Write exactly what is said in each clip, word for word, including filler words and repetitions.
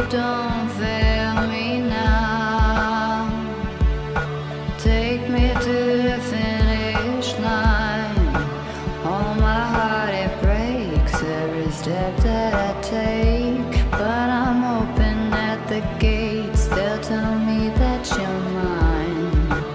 don't fail me now. Take me to the finish line. All my heart, it breaks every step that I take. But I'm open at the gates, they'll tell me that you're mine.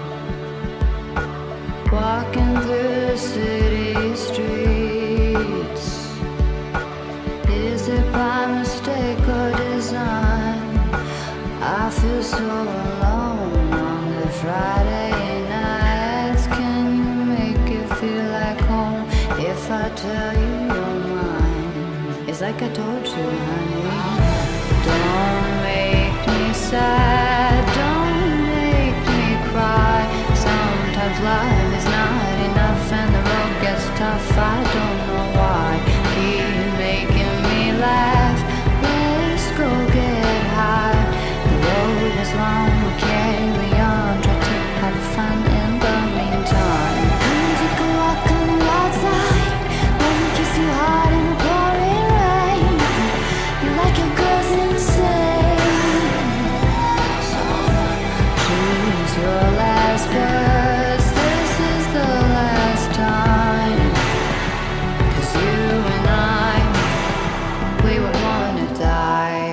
Walking through the city streets, is it by mistake or design? I feel so alone on the Friday nights. Can you make it feel like home if I tell you you're mine? It's like I told you, honey. Don't make me sad, don't make me cry. Sometimes life is not enough and the road gets tough. I don't know why. Keep making me laugh. Let's go get high. The road is long, we'll carry on. Try to have fun in the meantime. Come take a walk on the wild side. Let me kiss you hard in the pouring rain. You like your girls insane. So choose your last words. This is the last time. 'Cause you and I, we would wanna die.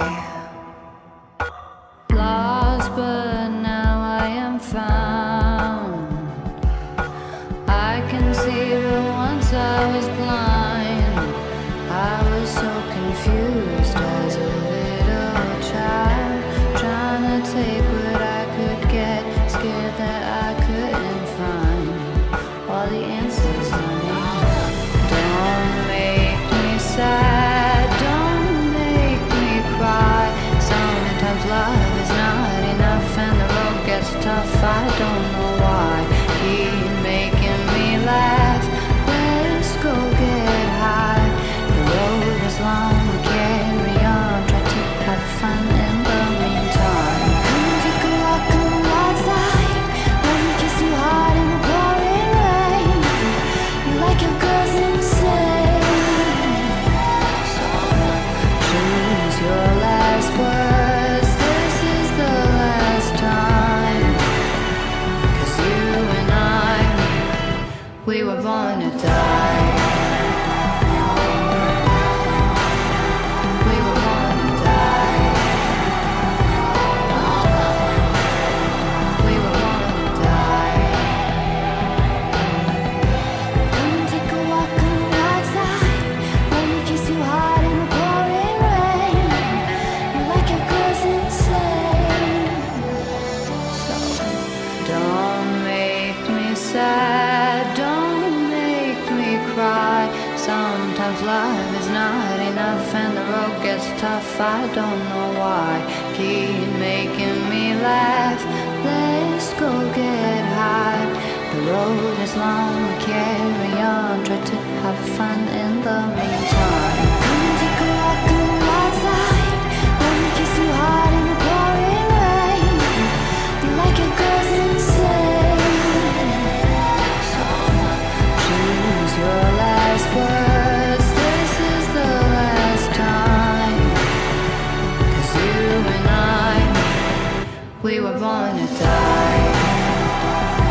Lost, but now I am found. I can see, but once I was blind. I was so confused as a little child, trying to take what I could get, scared that I couldn't find all the answers, honey. Don't make me sad, don't make me cry. Sometimes love is not enough and the road gets tough. I don't know why. Keep making me laugh. Let's go get high. The road is long, we'll carry on. Try to have fun in the meantime. Come take a walk on the wild side. Let me kiss you hard in the pouring rain. You like your girls insane. So choose your last words. This is the last time. 'Cause you and I, we were born to die. We were born to die. We were born to die. Come and take a walk on the wild side. Let me kiss you hard in the pouring rain. You like your girls insane. So don't make me sad, don't make me cry. Sometimes love is not enough and the road gets tough. I don't know why. Keep making me laugh. Let's go get high. The road is long, we carry on. Try to have fun in the meantime. Come and take a walk on the wild side. Let me kiss you hard in the pouring rain. You like your girls insane. So choose your last words. This is the last time. 'Cause you and I, we were born to die.